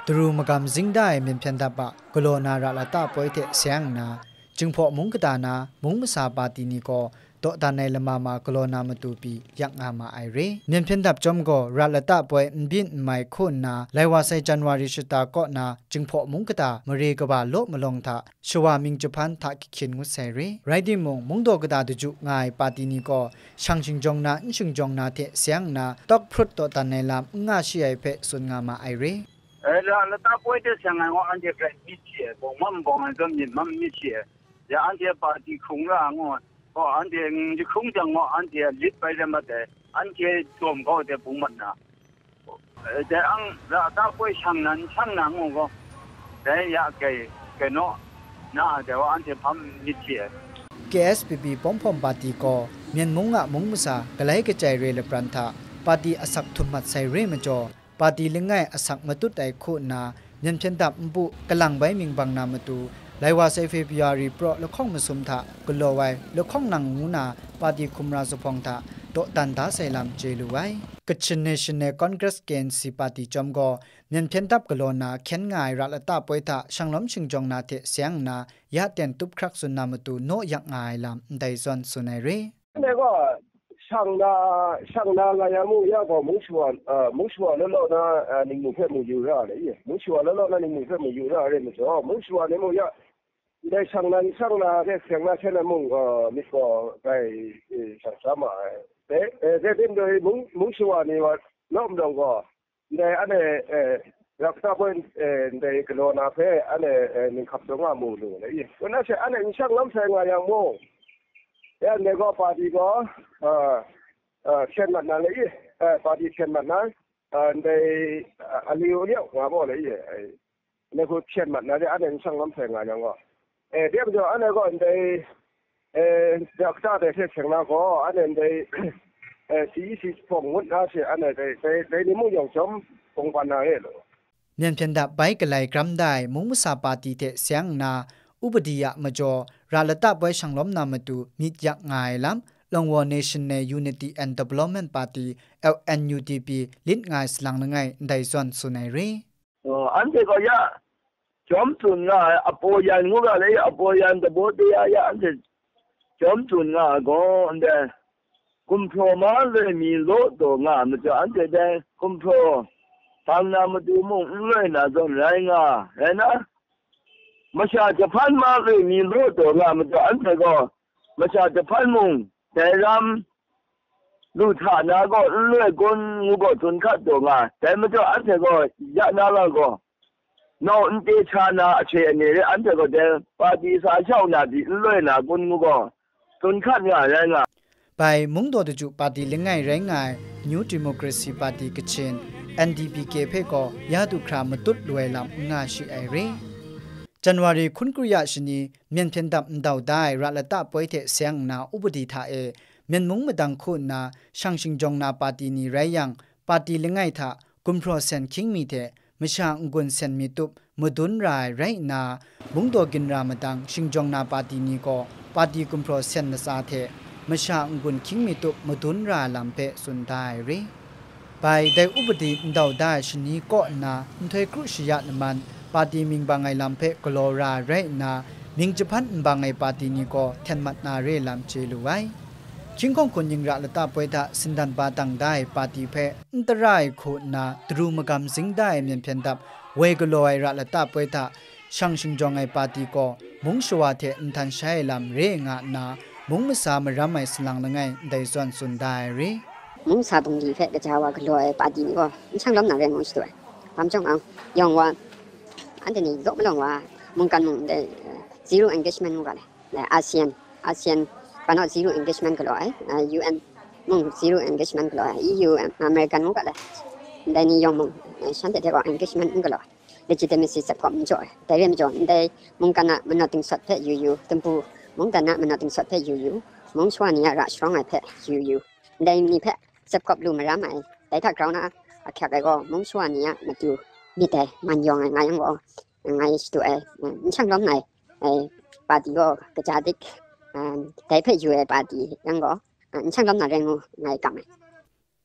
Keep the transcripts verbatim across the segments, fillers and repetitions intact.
ตรูมกำจิงได้เมียนเพียนดับะกโลนาราลาตาป่วยเทเสียงนาจึงพอมุงกตานามุงมสาปาตินีก็โตตาในละมามากโลนามาตูปียักอามาไอเรเมียนเพียนดับจอมก็ราลาตาป่วยบินไม่คุณนาไลวาไซจันวาริชตาก็นาจึงพอมุงกตามเรกบาโลมาลงทาชัวมิงจุพันทักขินงุไซเรไรดิมงมุงโดกตาดุจุง่ายปาตินีก็ช่างชิงจงนาอิชิงจงนาเทเสียงนาตอกพรุดโตตาในลามง่าชีไอเพสุนงามาไอเรเออแล้วแล้วตาป่วยจะสั่งงานว่าอันเดียร์มิเชียบอกมันบอกมันก็มีมันมิเชียอย่าอันเดียปาร์ตี้คงละงอก็อันเดียจะคงจังว่าอันเดียลิดไปแล้วมาแต่อันเดียตัวมันก็จะปุ่มมันนะแต่อันแล้วตาป่วยช่างนั้นช่างนั้นก็แต่อยากแกแกเนาะน่าแต่ว่าอันเดียพัมมิเชียเค เอส พี พี ป้อมพอมปาร์ตี้ก็เมียนมุงอะมุงมุสากะไลกะใจเรเลปรันทาปาร์ตี้อสักทุมัดไซเรมจ่อปาร์ตี้ลิงไงอสักมาตุไตโคนาเมียนเพียนดับบุกะลังใบมิงบังนามาตูไลวาไซเฟปิยารีโปรละข้องมาสุมทะกโลไวละข้องนังงูนาปาร์ตี้คุมราสุพองทะโตตันดาไซลัมเจลูไวกัชเนชั่นเนลคอนเกรสเกนซีปาร์ตี้จอมก็เมียนเพียนดับกโลนาเข็นง่ายรัลตาป่วยทะช่างล้มชิงจงนาเทเสียงนายะเต็นตุบครักสุนนามาตูโนยักง่ายลำไดซอนสุนัยเร那个上那上那个呀，木要个木说呃木说了了那呃你木片木有啥的耶，木说了了那你木片木有啥的没说，木说你木要在上那上那在上那现在木呃那个在呃上什么在呃在边的木木说你话那么多个在อันนี้เอ่อรักษาเป็นเอ่อในกโลนาเพอันนี้เอ่อนี่ขับตรงอ่ะมูลเลยยี่วันนั้นเสอันนี้ช่างล้ำแสงอะไรอย่างมูอันนี้ก็ปาร์ตี้ก็เอ่อเอ่อเช่นมันนั่นเลยเอ่อปาร์ตี้เช่นมันนั้นเอ่อในอันนี้เรียกว่าบ่เลยเอ่อในพวกเช่นมันนั่นอันนี้ช่างล้ำแสงอะไรอย่างก็เอ่อเดี๋ยวจะอันนี้ก็ในเอ่อรักษาได้เช่นนั้นก็อันนี้ในเอ่อสีสีผงวุ้นอาเซียอันนี้ในในในนี้มุ่งอย่างชมผงปันอะไรหรอเมียนเพียนดับใบกะไลกรัมได้มุงมุสาปาร์ตี้เทเสียงนาอุปดียะมจ่อราลตาป่วยช่างล้มนามาตูมิดยักง่ายลำลงวอ National Unity and Development Party แอล เอ็น ยู ดี พี ลิ้นง่ายสลังละไงไดซอนสุนัยเรอ๋ออันเดียก็ยะจอมจุนง่ายอปอยันงูก็เลยอปอยันตะโบเดียยะอันเดียจอมจุนง่ายก็อันเดียกุมโพมาเลยมีโลตัวง่ายมันจะอันเดียได้กุมโพทางนามาดูมุ่งเลยนะจนไรง่ายเห็นนะมาชาจะพันมาเลยมีโลตัวง่ายมันจะอันเดียก็มาชาจะพันมุ่งแต่รำลูกฐานะก็เลื่อยก้นงูก็ทุนขัดตัวง่ายแต่มันจะอันเดียก็ยะนาละก็นอนเตชานาเชนี่เลยอันเดียก็เดปาฏิสาเช่านาดีเลื่อยนาก้นงูก็ทุนขัดง่ายแรงง่ายไปมุงโดดจุปาร์ตี้ลิงไงแรงง่าย New Democracy Party กเชน เอ็น ดี พี เค เพก็ยาตุครามตุดรวยลำง่าชีไอเรจันวารีคุณกรุยาชนีเมียนเพียนดับดาวได้รัลตาป่วยเทเสียงนาอุบดีทาเอเมียนมุงมาดังคุณนาช่างชิงจงนาปาร์ตี้นี้ไรยังปาร์ตี้ลิงไงทากุมโปรเซนคิงมีเทมช่างกุนเซนมีตุบมุดุนรายไรนามุงโดกินรามาดังชิงจงนาปาร์ตี้นี้ก็ปาร์ตี้กุมโปรเซนนาซาเทมช่างกุนคิงมีตุบมุดุนราลำเพสุนได้เรไปได้อุบดีดาวได้ชนีก็นาอุทัยครุชยะนมันปาร์ตี้มิงบางไงลำเพกโลราไรนามิงจะพันบางไงปาร์ตี้นี้ก็แทนมัดนาเรลำเจลูไว้ชิงของคนยิงรัลตาป่วยทะสินดันปาตังได้ปาร์ตี้เพอันตรายโคนาตรูมกำสิงได้เมียนเพียนดับเวกโลไอรัลตาป่วยทะช่างชิงจงไอปาร์ตี้ก็มุงสวาเทอันทันใช้ลำเรงานามุงมสามรำไอสลังละไงได้ส่วนสุนได้เรมุงสาตรงดีเฟกจะว่ากโลไอปาร์ตี้นี้ก็ช่างล้มหนาเรงงสวยความจงเอายองว่าอันนี้ยกไม่ลงว่ามุงกันมุงได้ zero engagement มุงกันเลยอาเซียนอาเซียนปนอ zero engagement ก็เลย ยู เอ็น มุง zero engagement ก็เลย อี ยู อเมริกันมุงกันเลยได้นิยมมุงฉันจะเรียกว่า engagement มุงก็เลย legitimacy สักความจ่อยแต่เรื่องจ่อยได้มุงกันนะมันน่าติงสัตย์เพะยูยูตั้งปูมุงกันนะมันน่าติงสัตย์เพะยูยูมุงชวนนี้รัชร้องไอเพะยูยูได้นี่เพะสักความรู้มาแล้วไหมแต่ถ้าเขานะแค่ก็มุงชวนนี้มาดูมีแต่มันยองไงยังบอกไงตัวเองช่างล้มไหนไอ้ปาร์ตี้ก็กระจายดิแต่เพื่ออยู่ไอ้ปาร์ตี้ยังบอกช่างล้มไหนเรื่องไงกัน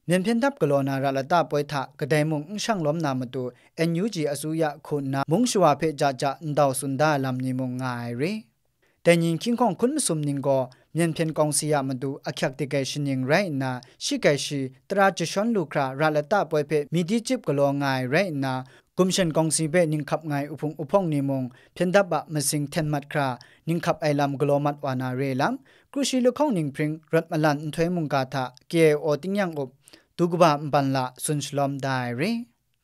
เมียนเพียนทับกลอนาราลตาปอยทะกระไดมุงช่างล้อมนามาตูเอ็นยูจีอสุยะคุณนามุงชัวเพจาจะดาวสุนดาลำนิมงง่ายเรแต่ยิงคิงของคุณสมนิงก็เมียนเพียนกองเสียมาดูอักยักติเกชินิงไรนาชิกไกชีตราจะชอนลูคราราลตาปอยเพมีดีจิบกลอง่ายไรนากุมเชนกองสีเบนิงขับง่ายอุพงอุพงนิมงเพียนดับะมาสิงเทนมัดครานิงขับไอลำกลอมัดวานาเรลัมครูชิลุของนิงพริงรัดมาลันถวยมุงกาทะเกอโอติงยังอบตุกบะบันละสุนชลอมไดเร